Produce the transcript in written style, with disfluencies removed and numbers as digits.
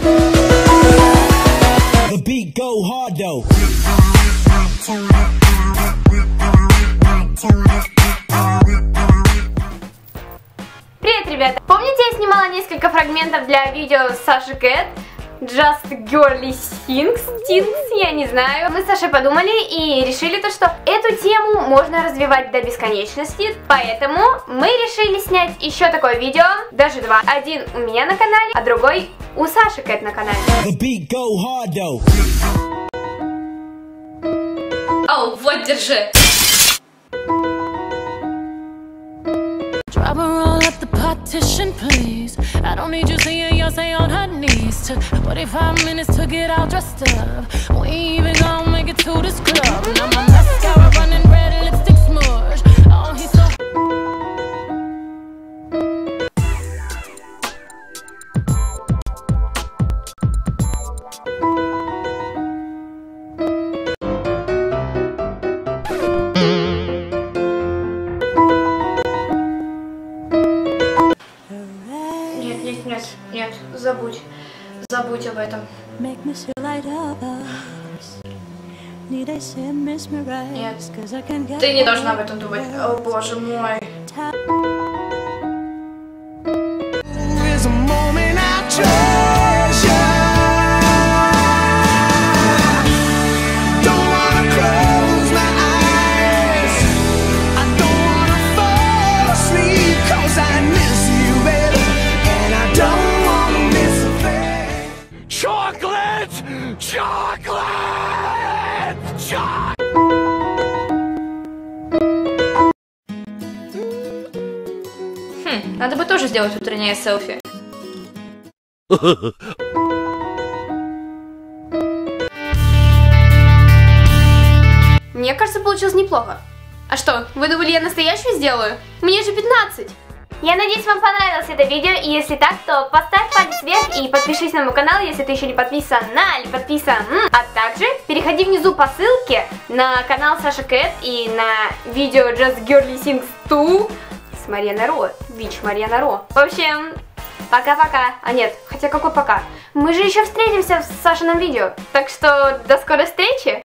The beat go hard though. Привет, ребята! Помните, я снимала несколько фрагментов для видео Саши Кэт? Just Girly Things, я не знаю. Мы с Сашей подумали и решили то, что эту тему можно развивать до бесконечности, поэтому мы решили снять еще такое видео, даже два. Один у меня на канале, а другой у Саши Кэт на канале. Ау, вот, держи. Drop her all up the partition, please. I don't need you seeing Yonsei on her knees. Took 45 minutes to get all dressed up. We ain't even gonna make it to this club. Now my mascara running red, lipstick smudge. Oh, he's so... Нет, забудь об этом. Нет. Ты не должна об этом думать. О, боже мой. Надо бы тоже сделать утреннее селфи. Мне кажется, получилось неплохо. А что, вы думали, я настоящую сделаю? Мне же 15. Я надеюсь, вам понравилось это видео, и если так, то поставь палец вверх и подпишись на мой канал, если ты еще не подписан или подписан. А также переходи внизу по ссылке на канал Саши Кэт и на видео Just Girly Things 2 с Марьяной Ро, Вич Марьяна Ро. В общем, пока-пока. А нет, хотя какой пока? Мы же еще встретимся в Сашином видео. Так что до скорой встречи!